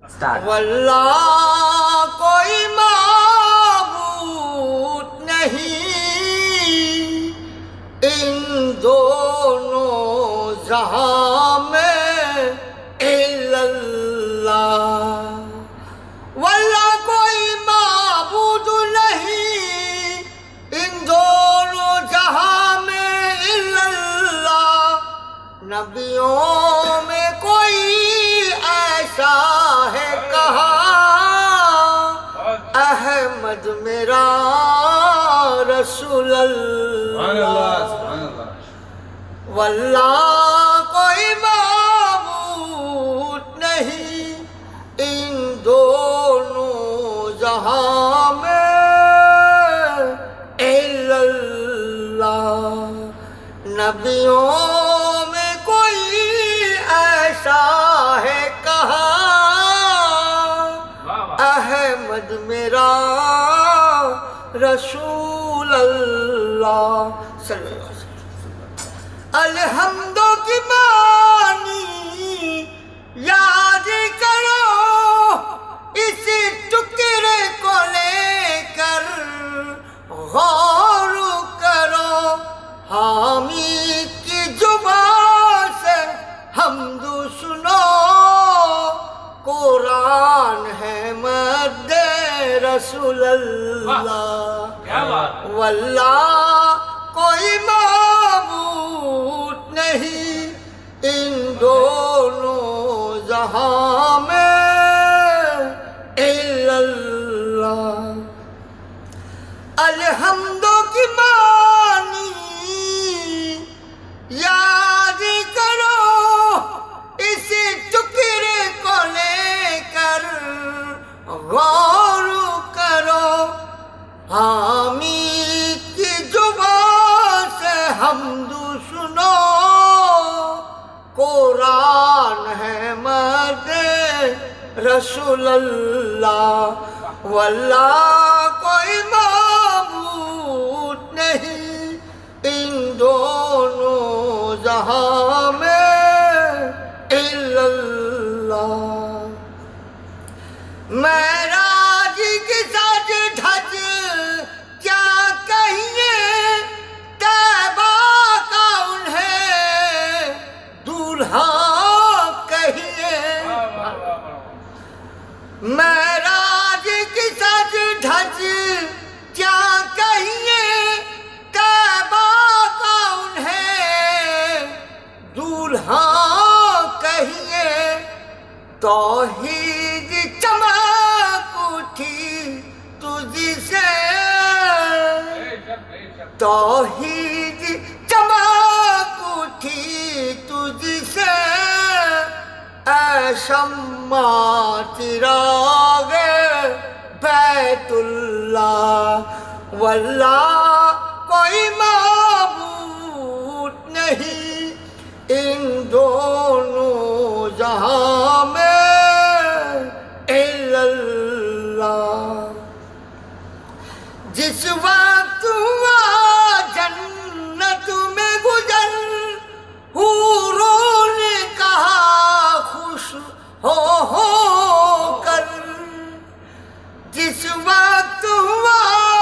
واللہ کوئی معبود نہیں ان دونوں جہاں میں الا اللہ، واللہ کوئی معبود نہیں ان دونوں جہاں میں الا اللہ، نبیوں میں کوئی ایسا ہے کہا احمد میرا رسول اللہ، واللہ کوئی معبود نہیں ان دونوں جہاں میں الا اللہ، نبیوں میں کوئی ایسا ہے کہا احمد میرا رسول اللہ صلی اللہ علیہ وسلم۔ الحمد کی معنی یاد کرو، اسی ٹکڑے کو لے کر غور کرو، حامد کی زبان سے حمد سنو، قرآن ہے مد رسول اللہ، واللہ کوئی معبود نہیں ان دونوں جہاں میں الا اللہ۔ الحمد کی معنی یاد کرو، اسی ٹکڑے کو لے کر غور کرو، حامد کی زبان سے حمد سنو، قرآن ہے مد رسول اللہ، واللہ کوئی معبود نہیں ان دونوں جہاں میں الا اللہ۔ معراج کی سج دھج کیا کہیے، طیبہ کا انہیں دولہا کہیے، معراج کی سج دھج کیا کہیے، طیبہ کا انہیں دولہا کہیے، توحید چمک اٹھی تجھ سے، توحید چمک اٹھی تجھ سے، اے شمع چراغ بیت اللہ، واللہ کوئی معبود نہیں ان دونوں جہاں میں الا اللہ۔ جس وقت ہوا جنت میں گزر، حوروں نے کہا خوش ہو کر، جس وقت ہوا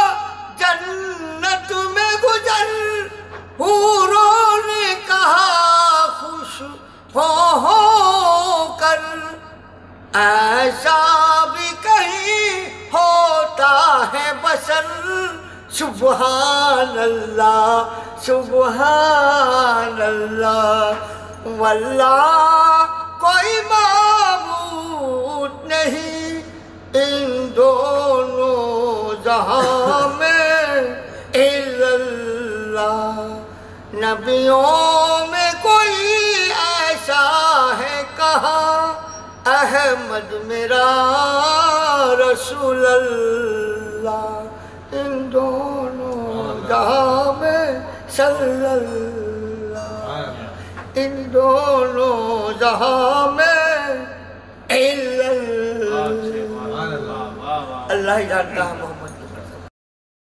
جنت میں گزر، حوروں نے کہا خوش ہو کر، ایسا بھی کہیں ہوتا ہے بشر، سبحان اللہ سبحان اللہ، واللہ کوئی معبود نہیں ان دونوں جہاں میں الا اللہ، نبیوں میں کوئی ایسا ہے کہا احمد میرا رسول اللہ، ان دونوں جہاں میں صلی اللہ، ان دونوں جہاں میں الا اللہ، اللہ جانتا ہے۔